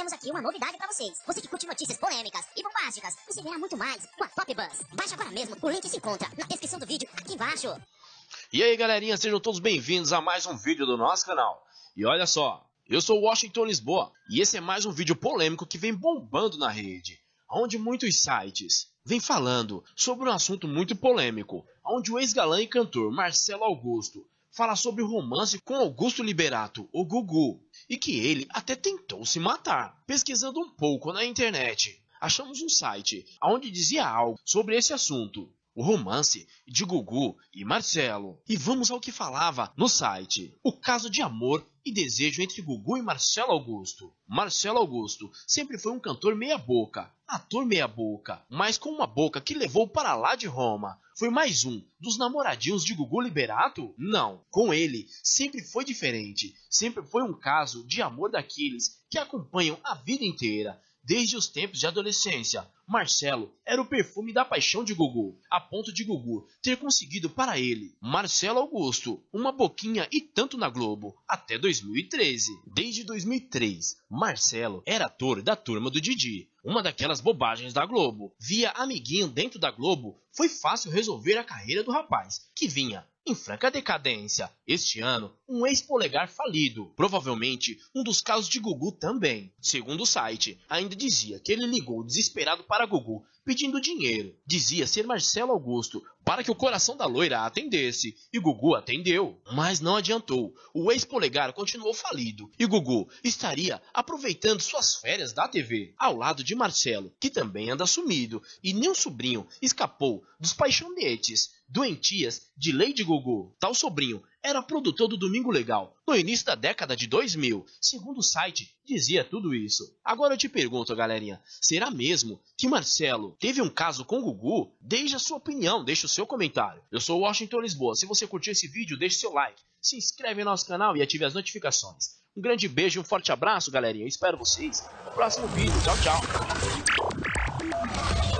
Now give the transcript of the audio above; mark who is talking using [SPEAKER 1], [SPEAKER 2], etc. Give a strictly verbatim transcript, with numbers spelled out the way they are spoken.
[SPEAKER 1] temos aqui uma novidade pra vocês. Você que curte notícias polêmicas e bombásticas, você ganha muito mais com a Top Bus. Baixa agora mesmo, o link se encontra na descrição do vídeo aqui embaixo.
[SPEAKER 2] E aí galerinha, sejam todos bem-vindos a mais um vídeo do nosso canal. E olha só, eu sou o Washington Lisboa e esse é mais um vídeo polêmico que vem bombando na rede, onde muitos sites vêm falando sobre um assunto muito polêmico, onde o ex-galã e cantor Marcelo Augusto fala sobre o romance com Augusto Liberato, o Gugu, e que ele até tentou se matar. Pesquisando um pouco na internet, achamos um site onde dizia algo sobre esse assunto, o romance de Gugu e Marcelo. E vamos ao que falava no site: o caso de amor e desejo entre Gugu e Marcelo Augusto. Marcelo Augusto sempre foi um cantor meia boca, ator meia boca, mas com uma boca que levou para lá de Roma. Foi mais um dos namoradinhos de Gugu Liberato? Não, com ele sempre foi diferente. Sempre foi um caso de amor daqueles que acompanham a vida inteira. Desde os tempos de adolescência, Marcelo era o perfume da paixão de Gugu, a ponto de Gugu ter conseguido para ele, Marcelo Augusto, uma boquinha e tanto na Globo, até dois mil e treze. Desde dois mil e três, Marcelo era ator da Turma do Didi, uma daquelas bobagens da Globo. Via amiguinho dentro da Globo, foi fácil resolver a carreira do rapaz, que vinha em franca decadência. Este ano, um ex-polegar falido, provavelmente um dos casos de Gugu também. Segundo o site, ainda dizia que ele ligou desesperado para Gugu pedindo dinheiro. Dizia ser Marcelo Augusto para que o coração da loira a atendesse, e Gugu atendeu. Mas não adiantou, o ex-polegar continuou falido, e Gugu estaria aproveitando suas férias da T V, ao lado de Marcelo, que também anda sumido, e nem o sobrinho escapou dos paixonetes doentias de Lady Gugu. Tal sobrinho era produtor do Domingo Legal, no início da década de dois mil. Segundo o site, dizia tudo isso. Agora eu te pergunto, galerinha, será mesmo que Marcelo teve um caso com Gugu? Deixe a sua opinião, deixe o seu comentário. Eu sou o Washington Lisboa. Se você curtiu esse vídeo, deixe seu like, se inscreve no nosso canal e ative as notificações. Um grande beijo e um forte abraço, galerinha. Eu espero vocês no próximo vídeo. Tchau, tchau.